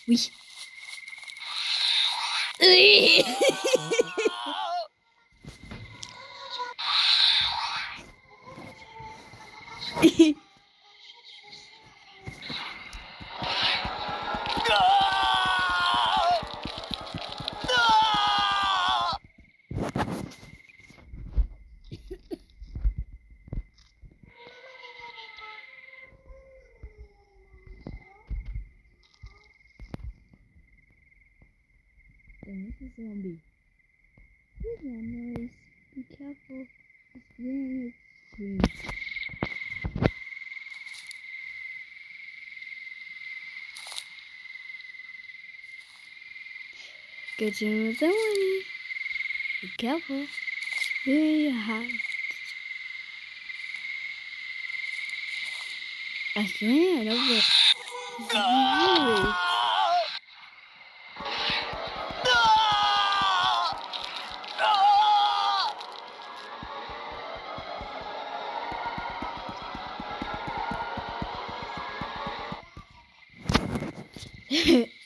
Oui. Damn, this is a zombie. Here's my noise. Be careful. It's wearing its screams. Get your zombie. Be careful. It's very hot. I swear, I don't know. It's really